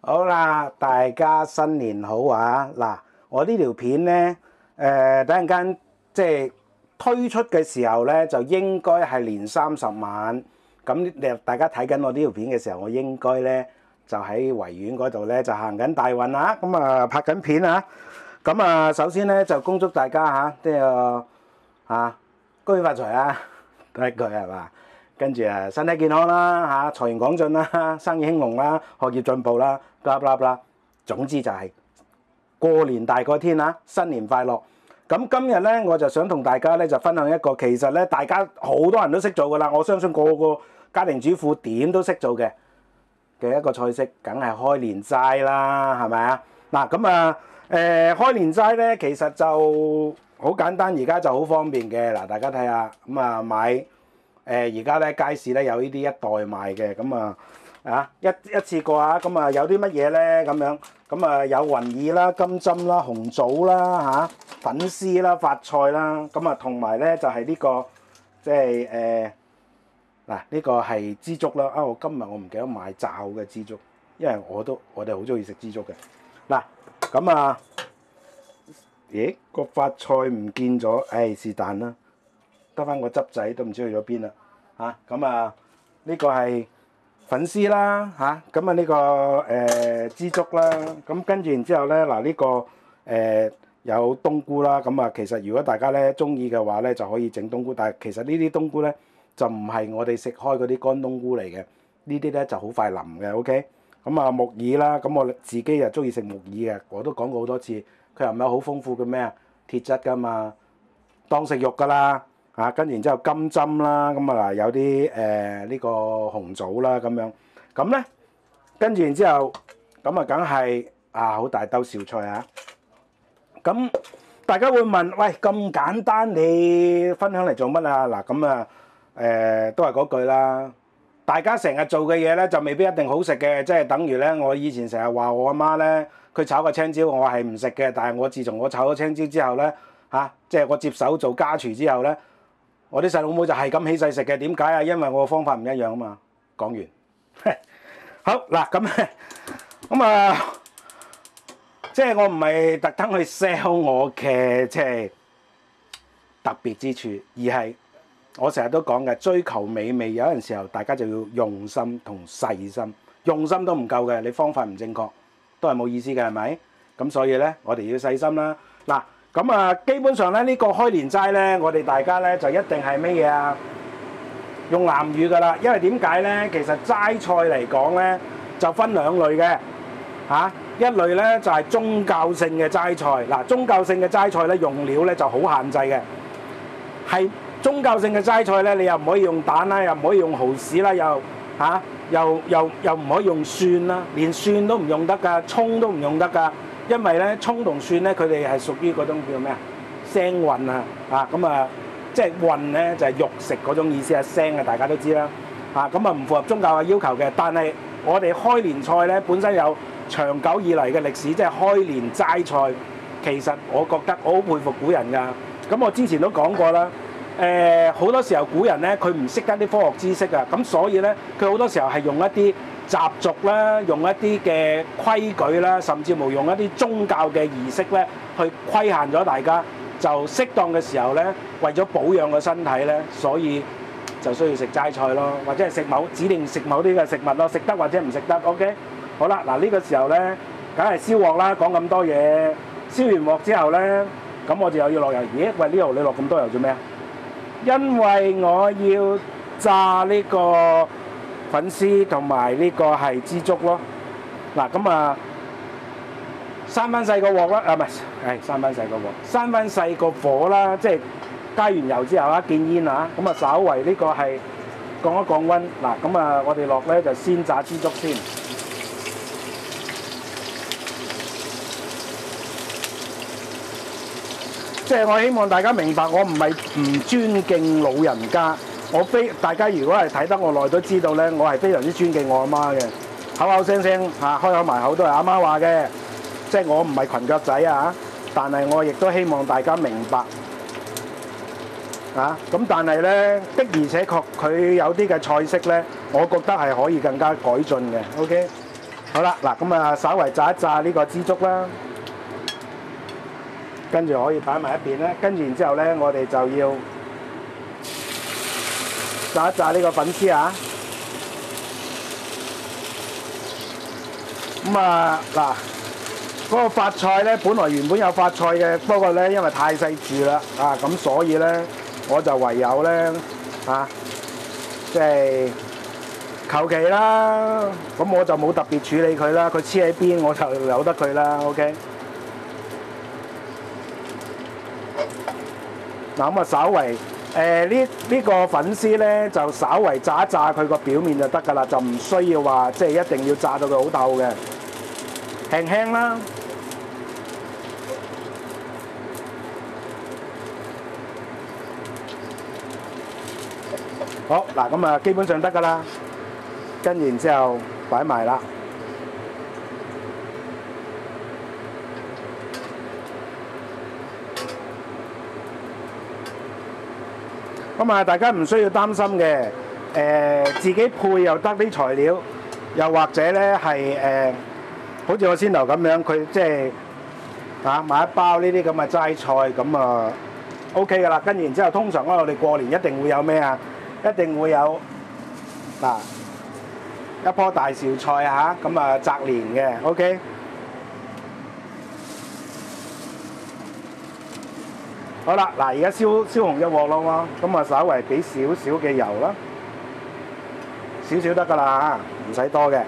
好啦，大家新年好啊！嗱，我呢條片呢，等陣間即係推出嘅時候呢，就應該係年30晚。咁大家睇緊我呢條片嘅時候，我應該呢就喺維園嗰度呢就行緊大運啊！咁啊拍緊片啊！咁啊首先呢就恭祝大家即係恭喜發財啊！第一句係嘛？跟住身體健康啦財源廣進啦，生意興隆啦，學業進步啦，blah blah blah。總之就係過年大過天啦，新年快樂。咁今日咧，我就想同大家咧就分享一個其實咧大家好多人都識做噶啦，我相信個個家庭主婦點都識做嘅一個菜式，梗係開年齋啦，係咪啊？嗱咁開年齋咧其實就好簡單，而家就好方便嘅。嗱，大家睇下咁買。而家咧街市咧有呢啲一袋賣嘅，咁一次過咁有啲乜嘢咧咁樣，咁有雲耳啦、金針啦、紅棗啦粉絲啦、發菜啦，咁同埋咧就係呢個即係呢個係枝竹啦。我今日我唔記得買炸好嘅枝竹，因為我哋好中意食枝竹嘅。嗱咁咦個發菜唔見咗，是但啦。得翻個汁仔都唔知去咗邊啦呢個係粉絲啦呢個枝竹啦，咁跟住然之後咧呢個有冬菇啦，其實如果大家咧中意嘅話咧就可以整冬菇，但係其實呢啲冬菇咧就唔係我哋食開嗰啲乾冬菇嚟嘅，呢啲咧就好快腍嘅。OK，木耳啦，咁我自己就中意食木耳嘅，我都講過好多次，佢又唔係好豐富嘅咩鐵質㗎嘛，當食肉㗎啦。跟住然之後金針啦，有啲呢個紅棗啦咁樣，咁咧跟住然之後梗係好大兜小菜咁大家會問，喂，咁簡單你分享嚟做乜啊？嗱都係嗰句啦，大家成日做嘅嘢咧就未必一定好食嘅，即係等於咧我以前成日話我阿媽咧，佢炒個青椒我係唔食嘅，但係我自從我炒咗青椒之後咧即係我接手做家廚之後咧。我啲細佬妹就係咁起勢食嘅，點解啊？因為我個方法唔一樣啊嘛。講完，好嗱咁即係我唔係特登去 sell 我嘅即係特別之處，而係我成日都講嘅追求美味，有陣時候大家就要用心同細心，用心都唔夠嘅，你方法唔正確都係冇意思嘅，係咪？咁所以咧，我哋要細心啦。嗱。基本上咧呢個開年齋咧，我哋大家咧就一定係乜嘢啊？用南乳噶啦，因為點解咧？其實齋菜嚟講咧就分兩類嘅一類咧就係宗教性嘅齋菜。嗱，宗教性嘅齋菜咧用料咧就好限制嘅，係宗教性嘅齋菜咧，你又唔可以用蛋啦，又唔可以用蠔豉啦，又唔可以用蒜啦，連蒜都唔用得噶，葱都唔用得噶。因為咧葱同蒜咧，佢哋係屬於嗰種叫咩腥韻即係韻咧就係肉食嗰種意思腥大家都知啦唔符合宗教嘅要求嘅。但係我哋開年菜咧本身有長久以嚟嘅歷史，即係開年齋菜。其實我覺得我好佩服古人㗎。我之前都講過啦，好多時候古人咧佢唔識得啲科學知識咁所以咧佢好多時候係用一啲習俗啦，用一啲嘅規矩啦，甚至乎用一啲宗教嘅儀式咧，去規限咗大家，就適當嘅時候咧，為咗保養個身體咧，所以就需要食齋菜咯，或者係指定食某啲嘅食物咯，食得或者唔食得。OK， 好啦，嗱呢個時候咧，梗係燒鑊啦，講咁多嘢，燒完鑊之後咧，咁我就又要落油。咦？喂，呢度你落咁多油做咩啊？因為我要炸呢個粉絲同埋呢個係枝竹咯。嗱閂翻細個鑊啦，唔係閂翻細個鑊，閂翻細個火啦，即係加完油之後見煙稍為呢個係降一降溫。嗱我哋落咧就先炸枝竹先。即係我希望大家明白，我唔係唔尊敬老人家。大家如果係睇得我耐都知道咧，我係非常之尊敬我阿媽嘅，口口聲聲開口埋口都係阿媽話嘅，即係我唔係裙腳仔但係我亦都希望大家明白咁但係咧的而且確佢有啲嘅菜式咧，我覺得係可以更加改進嘅。OK， 好啦，嗱咁啊，稍為炸一炸呢個枝竹啦，跟住可以擺埋一邊咧。跟住然之後咧，我哋就要炸一炸呢個粉絲啊。咁啊嗱，嗰個發菜咧，本來原本有發菜嘅，不過咧因為太細住啦啊，咁所以咧我就唯有咧啊，即係求其啦。咁我就冇特別處理佢啦，佢黐喺邊我就由得佢啦。OK。嗱咁啊，稍為呢個粉絲咧，就稍為炸一炸佢個表面就得㗎啦，就唔需要話即係一定要炸到佢好透嘅，輕輕啦。好嗱，咁啊基本上得㗎啦，跟住然之後擺埋啦。咁啊，大家唔需要擔心嘅，自己配又得啲材料，又或者咧係好似我先頭咁樣，佢即係買一包呢啲咁嘅齋菜，咁啊 OK 噶啦。跟住然之後，通常我哋過年一定會有咩啊？一定會有嗱一棵大紹菜嚇，咁啊擇年嘅 OK。好啦，嗱而家燒紅隻鑊咯喎，咁啊稍為俾少少嘅油啦，少少得㗎啦嚇，唔使多嘅。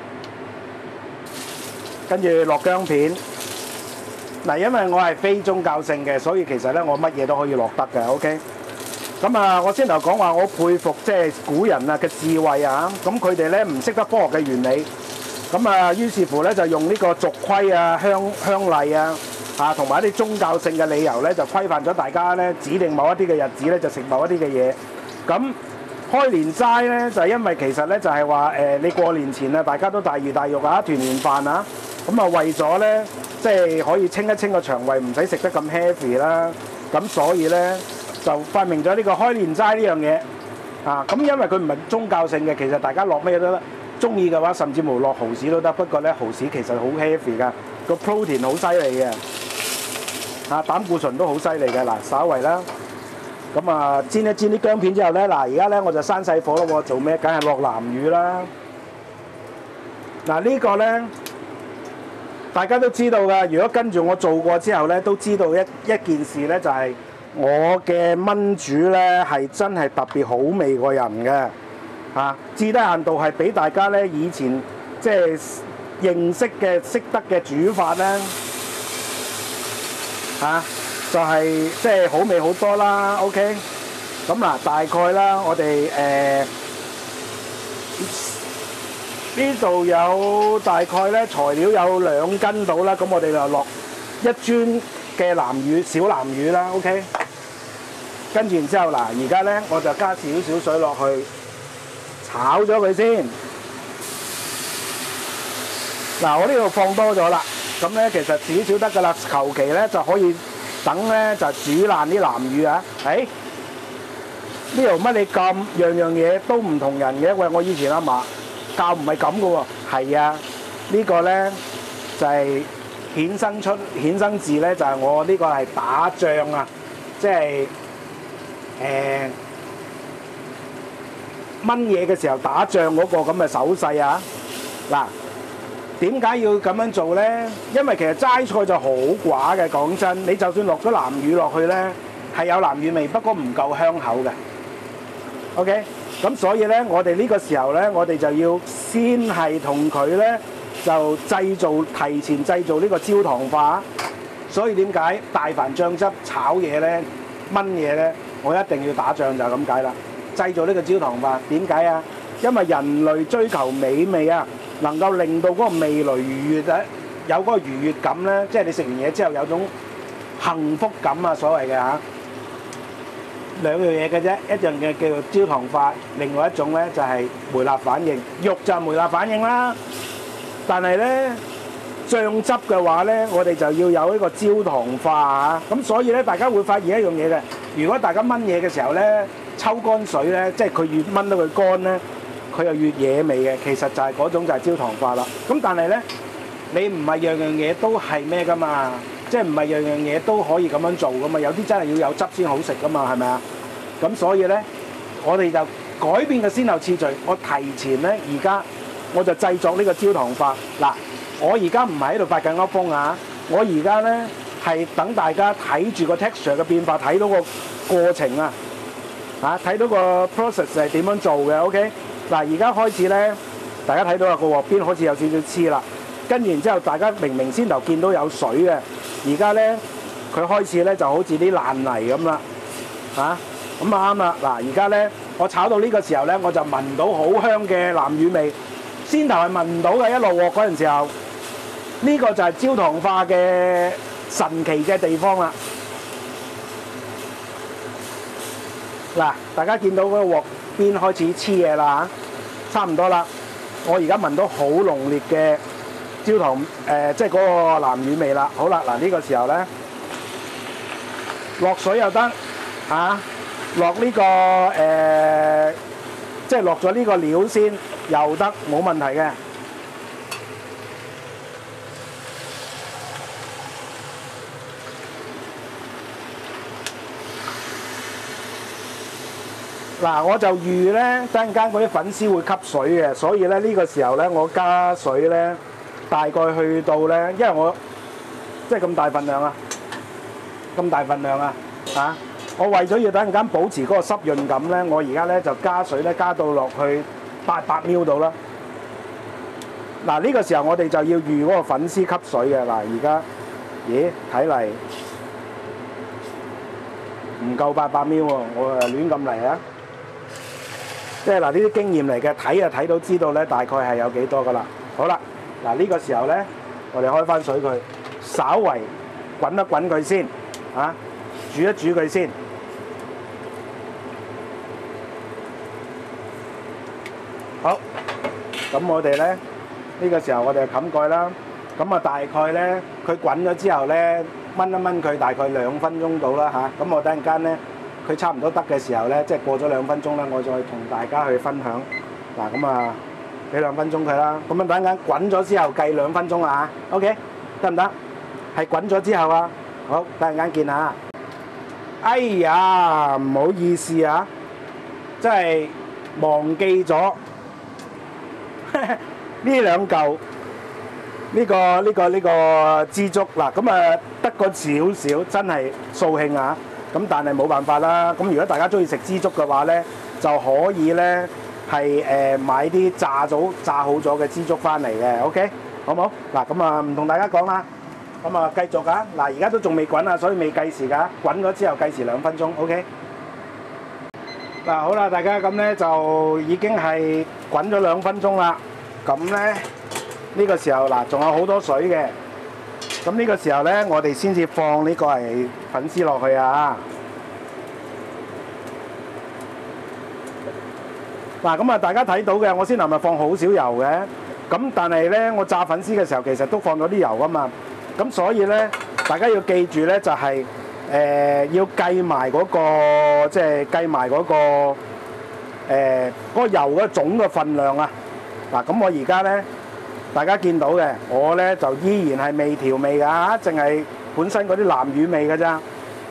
跟住落薑片，嗱因為我係非宗教性嘅，所以其實咧我乜嘢都可以落得嘅 ，OK。咁啊，我先頭講話我佩服即係古人啊嘅智慧啊，咁佢哋咧唔識得科學嘅原理，咁啊於是乎咧就用呢個族規啊、鄉例啊。同埋一啲宗教性嘅理由咧，就規範咗大家咧指定某一啲嘅日子咧，就食某一啲嘅嘢。咁開年齋咧，就係因為其實咧就係話你過年前啊，大家都大魚大肉啊，團年飯啊，咁啊為咗咧即係可以清一清個腸胃，唔使食得咁 heavy 啦。咁所以咧就發明咗呢個開年齋呢樣嘢啊。咁因為佢唔係宗教性嘅，其實大家落咩都得，中意嘅話甚至乎落蠔豉都得。不過咧蠔豉其實好 heavy 㗎，個 protein 好犀利嘅。膽固醇都好犀利嘅，嗱，稍為啦，咁啊煎一煎啲薑片之後咧，嗱而家咧我就閂細火咯喎，做咩？梗係落南乳啦。嗱呢個咧，大家都知道㗎。如果跟住我做過之後咧，都知道一件事咧，就係我嘅炆煮咧係真係特別好味過人嘅，至低限度係俾大家咧以前即係認識嘅識得嘅煮法咧。就係即係好味好多啦 ，OK。咁嗱，大概啦，我哋呢度有大概咧材料有2斤到啦，咁我哋就落1磚嘅南乳小南乳啦 ，OK。跟住然之後嗱，而家咧我就加少少水落去炒咗佢先。嗱，我呢度放多咗啦。咁咧其實少少得㗎啦，求其咧就可以等咧就煮爛啲南乳啊！呢度乜你咁樣樣嘢都唔同人嘅？喂，我以前阿嫲教唔係咁嘅喎。係啊，呢個咧就係衍生字咧，就係我呢個係打仗啊，即係炆嘢嘅時候打仗嗰個咁嘅手勢啊！嗱。點解要咁樣做咧？因為其實齋菜就好寡嘅，講真，你就算落咗南乳落去咧，係有南乳味，不過唔夠香口嘅。OK，咁所以咧，我哋呢個時候咧，我哋就要先係同佢咧就提前製造呢個焦糖化。所以點解大飯醬汁炒嘢咧、炆嘢咧，我一定要打醬就係咁解啦。製造呢個焦糖化，點解啊？因為人類追求美味啊！能夠令到嗰個味蕾愉悅咧，有嗰個愉悅感咧，即係你食完嘢之後有種幸福感啊，所謂嘅嚇。2樣嘢嘅啫，一樣嘅叫做焦糖化，另外一種咧就係梅納反應。肉就係梅納反應啦，但係咧醬汁嘅話咧，我哋就要有呢個焦糖化嚇。咁所以咧，大家會發現一樣嘢嘅，如果大家炆嘢嘅時候咧，抽乾水咧，即係佢越炆到佢乾咧。 佢又越惹味嘅。其實就係嗰種就係焦糖化啦。咁但係咧，你唔係樣樣嘢都係咩噶嘛？即係唔係樣樣嘢都可以咁樣做噶嘛？有啲真係要有汁先好食噶嘛，係咪啊？咁所以咧，我哋就改變個先後次序。我提前咧，而家我就製作呢個焦糖化。嗱，我而家唔係喺度發緊歐風啊！我而家咧係等大家睇住個 texture 嘅變化，睇到個過程啊！睇到個 process 係點樣做嘅 ，OK？ 嗱，而家開始咧，大家睇到個鑊邊開始有少少黐啦，跟住然之後，大家明先頭見到有水嘅，而家咧佢開始咧就好似啲爛泥咁啦，咁啱啦！嗱，而家咧我炒到呢個時候咧，我就聞到好香嘅南乳味，先頭係聞唔到嘅，一落鑊嗰陣時候，呢個就係焦糖化嘅神奇嘅地方啦。嗱，大家見到嗰個鑊邊開始黐嘢啦嚇，差唔多啦。我而家聞到好濃烈嘅焦糖即係嗰個南乳味啦。好啦，嗱呢個時候咧，落水又得落呢個即係落咗呢個料先又得，冇問題嘅。嗱，我就預咧，陣間嗰啲粉絲會吸水嘅，所以咧呢個時候咧，我加水咧，大概去到咧，因為我即係咁大份量啊，我為咗要等陣間保持嗰個濕潤感咧，我而家咧就加水咧，加到落去800ml度啦。嗱，呢個時候我哋就要預嗰個粉絲吸水嘅。嗱，而家，咦，睇嚟唔夠800ml喎，我亂咁嚟啊！即係嗱，呢啲經驗嚟嘅，睇就睇到知道咧，大概係有幾多噶啦。好啦，嗱呢個時候咧，我哋開翻水佢，稍為滾一滾佢先，煮一煮佢先。好，咁我哋咧呢個時候我哋就冚蓋啦。咁啊大概咧，佢滾咗之後咧，燜一燜佢大概2分鐘到啦嚇。咁我等陣間咧，佢差唔多得嘅時候咧，即係過咗2分鐘咧，我再同大家去分享。嗱，咁啊，俾2分鐘佢啦。咁啊，等陣間滾咗之後計2分鐘啦嚇。OK， 得唔得？係滾咗之後啊。好，等陣間見下。哎呀，唔好意思啊，真係忘記咗呢兩嚿呢個枝竹嗱。咁啊，得個少少，真係掃興啊！咁但係冇辦法啦。咁如果大家中意食枝竹嘅話咧，就可以咧係買啲炸好咗嘅枝竹翻嚟嘅。OK， 好唔好？嗱，咁啊唔同大家講啦。咁啊繼續㗎。嗱，而家都仲未滾啊，所以未計時㗎。滾咗之後計時2分鐘。OK。嗱，好啦，大家咁咧就已經係滾咗2分鐘啦。咁咧呢個時候嗱，仲有好多水嘅。咁呢個時候咧，我哋先至放呢個係粉絲落去啊！嗱，咁啊，大家睇到嘅，我先頭咪放好少油嘅。咁但係咧，我炸粉絲嘅時候，其實都放咗啲油啊嘛。咁所以咧，大家要記住咧，就係要計埋嗰個，即係計埋嗰個嗰個油嘅總嘅份量啊！嗱，咁我而家咧。大家見到嘅，我咧就依然係未調味㗎，淨係本身嗰啲南乳味㗎咋。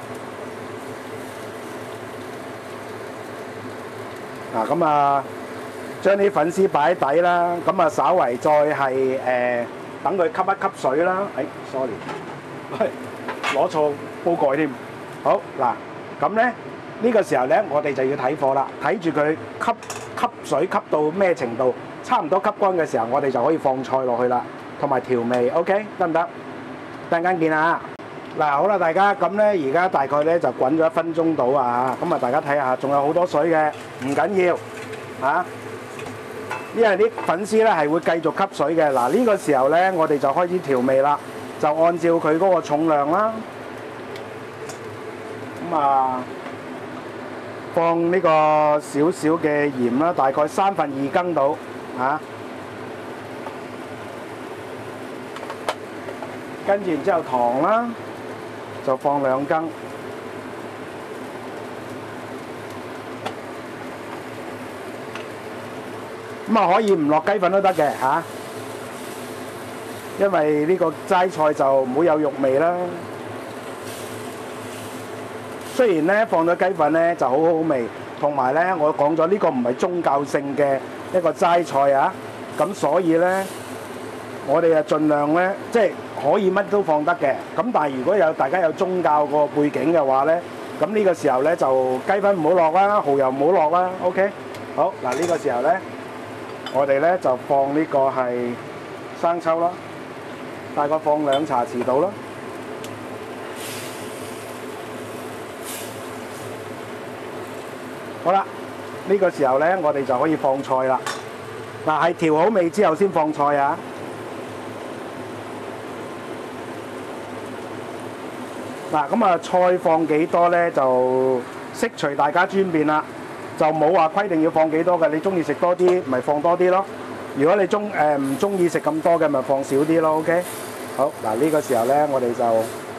嗱，咁啊，將啲粉絲擺喺底啦，咁啊稍為再係等佢吸一吸水啦。sorry， 攞錯煲蓋添。好嗱，咁咧呢個時候咧，我哋就要睇火啦，睇住佢吸水吸到咩程度。差唔多吸乾嘅時候，我哋就可以放菜落去啦，同埋調味 ，OK， 得唔得？陣間見啊！嗱，好啦，大家咁咧，而家大概咧就滾咗1分鐘到啊！咁啊，大家睇下，仲有好多水嘅，唔緊要嚇，因為啲粉絲咧係會繼續吸水嘅。嗱，呢個時候咧，我哋就開始調味啦，就按照佢嗰個重量啦。咁啊，放呢個少少嘅鹽啦，大概2/3羹到。跟住然之後糖啦，就放2羹。 咁啊可以唔落雞粉都得嘅嚇，因為呢個齋菜就唔好有肉味啦。雖然咧放咗雞粉咧就好好味，同埋咧我講咗呢個唔係宗教性嘅一個齋菜啊，咁所以咧我哋啊盡量咧即係可以乜都放得嘅。咁但係如果有大家有宗教個背景嘅話咧，咁呢個時候咧就雞粉唔好落啦，蠔油唔好落啦。OK， 好嗱，呢個時候咧我哋咧就放呢個係生抽啦，大概放2茶匙度啦。好啦，呢個時候咧我哋就可以放菜啦。嗱，係調好味之後先放菜啊。嗱，咁啊菜放幾多咧就悉隨大家尊便啦，就冇話規定要放幾多嘅。你中意食多啲咪放多啲咯。如果你唔中意食咁多嘅咪放少啲咯。OK， 好嗱，呢個時候咧我哋就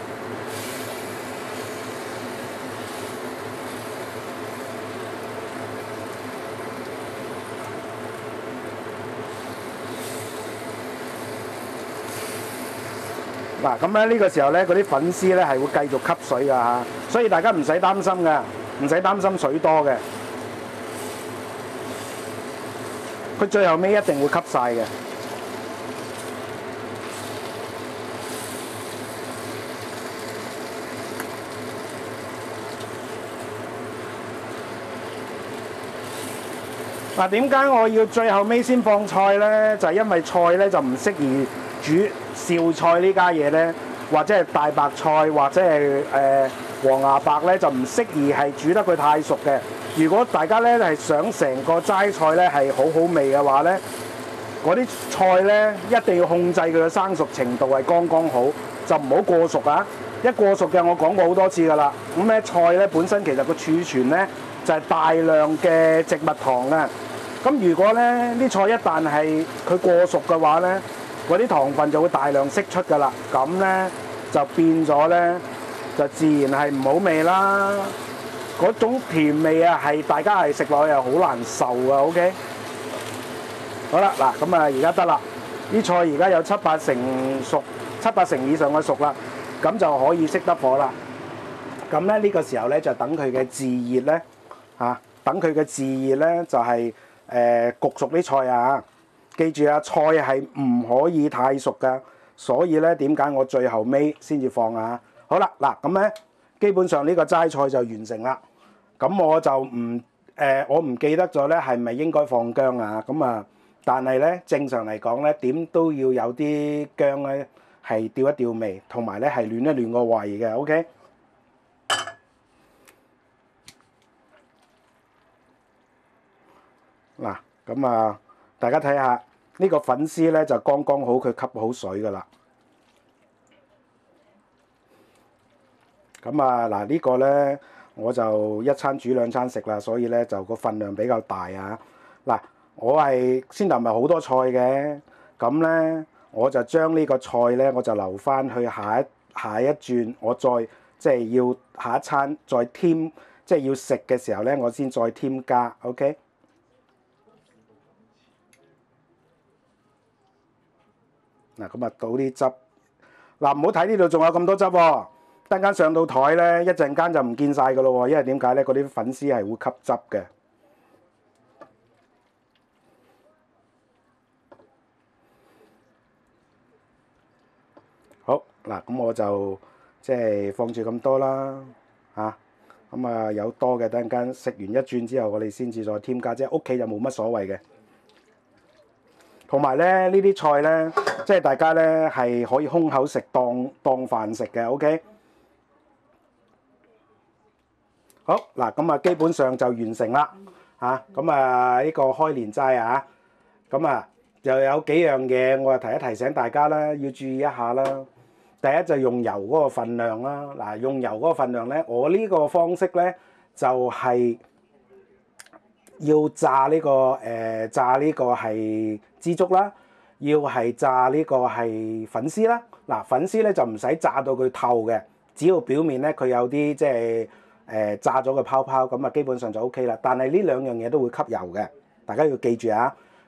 嗱，咁咧呢個時候咧，嗰啲粉絲咧係會繼續吸水㗎嚇，所以大家唔使擔心㗎，唔使擔心水多嘅，佢最後尾一定會吸晒嘅。嗱，點解我要最後尾先放菜咧？就係因為菜咧就唔適宜煮紹菜呢家嘢咧，或者係大白菜或者係黃芽白咧，就唔適宜係煮得佢太熟嘅。如果大家咧係想成個齋菜咧係好好味嘅話咧，嗰啲菜咧一定要控制佢嘅生熟程度係剛剛好，就唔好過熟啊！一過熟嘅我講過好多次㗎啦。咁咧菜咧本身其實個儲存咧就係大量嘅植物糖啊。咁如果咧啲菜一旦係佢過熟嘅話咧，嗰啲糖分就會大量釋出㗎啦，咁咧就變咗咧就自然係唔好味啦。嗰種甜味啊，係大家係食落去又好難受啊。OK， 好啦，嗱咁啊，而家得啦，啲菜而家有7-8成熟，7-8成以上嘅熟啦，咁就可以熄得火啦。咁咧呢個時候咧就等佢嘅自熱咧嚇，等佢嘅自熱咧就係焗熟啲菜啊。記住啊，菜係唔可以太熟㗎，所以咧點解我最後尾先至放啊？好啦，嗱咁咧，基本上呢個齋菜就完成啦。咁我就我唔記得咗咧，係咪應該放薑啊？咁啊，但係咧正常嚟講咧，點都要有啲薑咧係調一調味，同埋咧係暖一暖個胃嘅。OK， 嗱咁啊。大家睇下呢個粉絲咧就剛剛好，佢吸好水㗎啦。咁啊嗱，呢個咧我就一餐煮2餐食啦，所以咧就個份量比較大啊。嗱，我係先頭咪好多菜嘅，咁咧我就將呢個菜咧我就留翻去下一轉，我再即係要下一餐再添，即係要食嘅時候咧，我先再添加。OK。嗱，咁啊倒啲汁，嗱唔好睇呢度仲有咁多汁喎，等間上到台咧，一陣間就唔見晒㗎咯喎，因為點解咧？嗰啲粉絲係會吸汁嘅。好，嗱咁我就即係放住咁多啦，嚇，咁啊有多嘅等陣間食完一轉之後，我哋先至再添加，即係屋企就冇乜所謂嘅。同埋咧，呢啲菜咧，即係大家咧係可以空口食當飯食嘅。OK， 好嗱，咁啊基本上就完成啦嚇。咁啊呢個開年齋啊，咁啊又有幾樣嘢我啊提一提醒大家啦，要注意一下啦。第一就用油嗰個份量啦。嗱，用油嗰個份量咧，我呢個方式咧就係要炸呢個係枝竹啦，要係炸呢個係粉絲啦。嗱，粉絲咧就唔使炸到佢透嘅，只要表面咧佢有啲即係炸咗嘅泡泡，咁啊基本上就 OK 啦。但係呢兩樣嘢都會吸油嘅，大家要記住啊。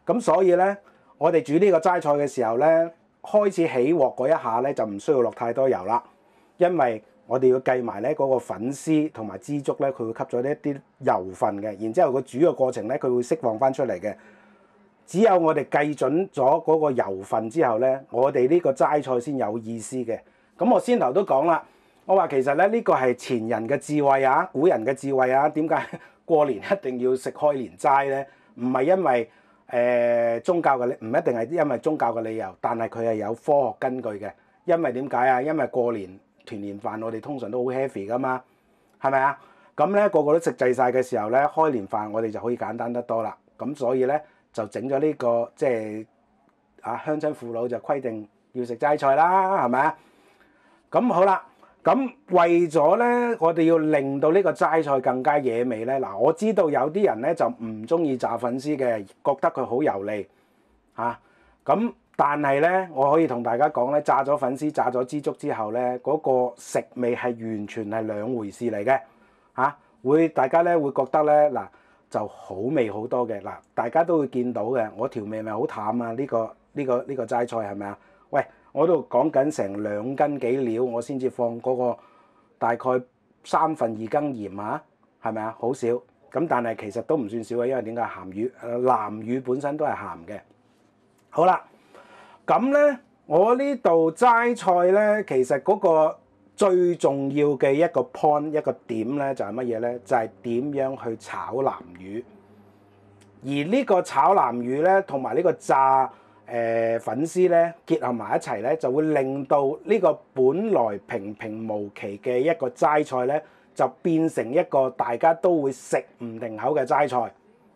咁所以咧，我哋煮呢個齋菜嘅時候咧，開始起鑊嗰一下咧，就唔需要落太多油啦，因為我哋要計埋咧嗰個粉絲同埋枝竹咧，佢會吸咗一啲油分嘅，然之後佢煮嘅過程咧，佢會釋放翻出嚟嘅。只有我哋計準咗嗰個油分之後咧，我哋呢個齋菜先有意思嘅。咁我先頭都講啦，我話其實咧呢個係前人嘅智慧啊，古人嘅智慧啊。點解過年一定要食開年齋咧？唔係因為宗教嘅，唔一定係因為宗教嘅理由，但係佢係有科學根據嘅。因為點解啊？因為過年團年飯我哋通常都好 heavy 噶嘛，係咪啊？咁咧個個都食滯晒嘅時候咧，開年飯我哋就可以簡單得多啦。咁所以咧就整咗呢個即係鄉親父老就規定要食齋菜啦，係咪啊？咁好啦，咁為咗咧我哋要令到呢個齋菜更加惹味咧，嗱我知道有啲人咧就唔中意炸粉絲嘅，覺得佢好油膩嚇。咁但係咧，我可以同大家講咧，炸咗粉絲、炸咗枝竹之後咧，嗰個食味係完全係兩回事嚟嘅嚇。大家咧會覺得咧嗱就好味好多嘅嗱，大家都會見到嘅。我條味咪好淡啊？呢個齋菜係咪啊？喂，我度講緊成2斤幾料，我先至放嗰個大概2/3羹鹽啊，係咪啊？好少咁，但係其實都唔算少嘅，因為點解鹹魚南魚本身都係鹹嘅。好啦。咁咧，我呢度齋菜咧，其實嗰個最重要嘅一個 point 一個點咧，就係乜嘢咧？就係點樣去炒南魚。而呢個炒南魚咧，同埋呢個炸粉絲咧，結合埋一齊咧，就會令到呢個本來平平無奇嘅一個齋菜咧，就變成一個大家都會食唔定口嘅齋菜。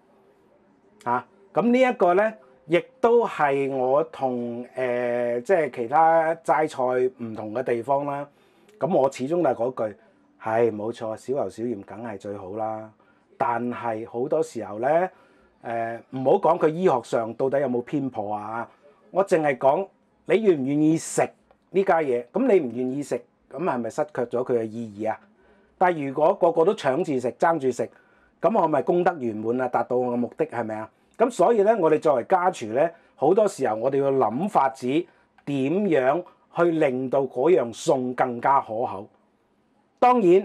咁呢一個咧，亦都係我同即係其他齋菜唔同嘅地方啦。咁我始終都係嗰句，係冇錯，少油少鹽梗係最好啦。但係好多時候咧，唔好講佢醫學上到底有冇偏頗啊。我淨係講你願唔願意食呢家嘢。咁你唔願意食，咁係咪失卻咗佢嘅意義啊？但係如果個個都搶住食、爭住食，咁我咪功德圓滿啊，達到我嘅目的係咪啊？咁所以咧，我哋作為家廚咧，好多時候我哋要諗法子點樣去令到嗰樣餸更加可口。當然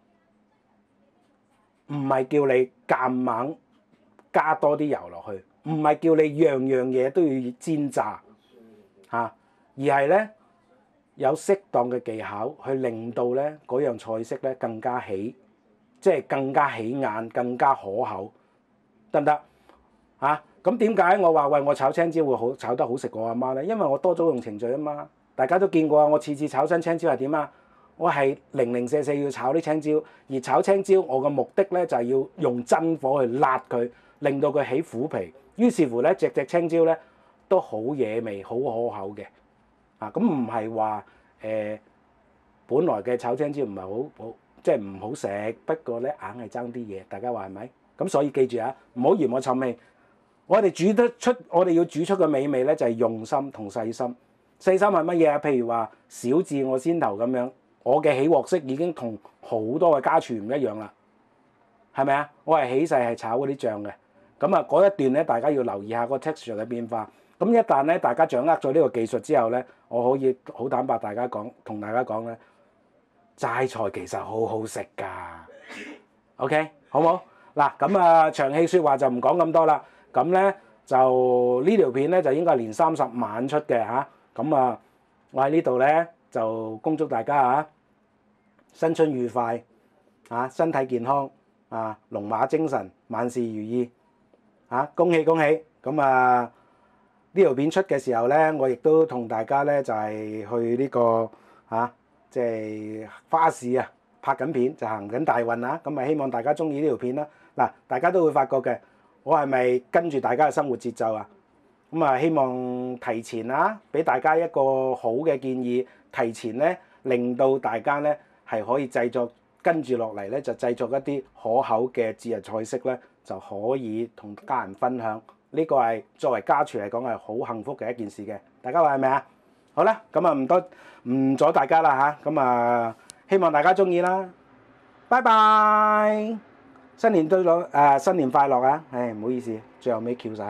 唔係叫你夾硬加多啲油落去，唔係叫你樣樣嘢都要煎炸而係咧有適當嘅技巧去令到咧嗰樣菜式咧更加即係更加起眼、更加可口，得唔得？咁點解我話喂我炒青椒會炒得好食過我阿媽咧？因為我多咗用程序啊嘛。大家都見過啊，我次次炒新青椒係點啊？我係零零舍舍要炒啲青椒，而炒青椒我嘅目的咧就係要用真火去辣佢，令到佢起虎皮。於是乎咧，隻青椒咧都好惹味、好可口嘅。咁唔係話本來嘅炒青椒唔係好即係唔好食，不過咧硬係爭啲嘢。大家話係咪？咁所以記住啊，唔好嫌我臭味。我哋要煮出嘅美味咧，就係用心同細心。細心係乜嘢啊？譬如話小至我先頭咁樣，我嘅起鑊式已經同好多嘅家廚唔一樣啦，係咪啊？我係起勢係炒嗰啲醬嘅。咁啊嗰一段咧，大家要留意下個 texture 嘅變化。咁一旦咧大家掌握咗呢個技術之後咧，我可以好坦白同大家講咧，齋菜其實好好食㗎。OK， 好冇？嗱咁啊，長氣説話就唔講咁多啦。咁咧就呢條片咧就應該係年30晚出嘅嚇。咁我喺呢度咧就恭祝大家新春愉快身體健康龍馬精神，萬事如意恭喜恭喜！咁呢條片出嘅時候咧，我亦都同大家咧就係去呢個即係花市拍緊片，就行緊大運啊！咁希望大家中意呢條片啦。嗱，大家都會發覺嘅。我係咪跟住大家嘅生活節奏啊？咁希望提前俾大家一個好嘅建議，提前咧令到大家咧係可以製作跟住落嚟咧就製作一啲可口嘅節日菜式咧，就可以同家人分享。呢個係作為家廚嚟講係好幸福嘅一件事嘅。大家話係咪啊？好啦，咁唔阻大家啦嚇。咁希望大家中意啦。拜拜。新年快樂啊！唔好意思，最後尾翹晒口添。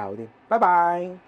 拜拜。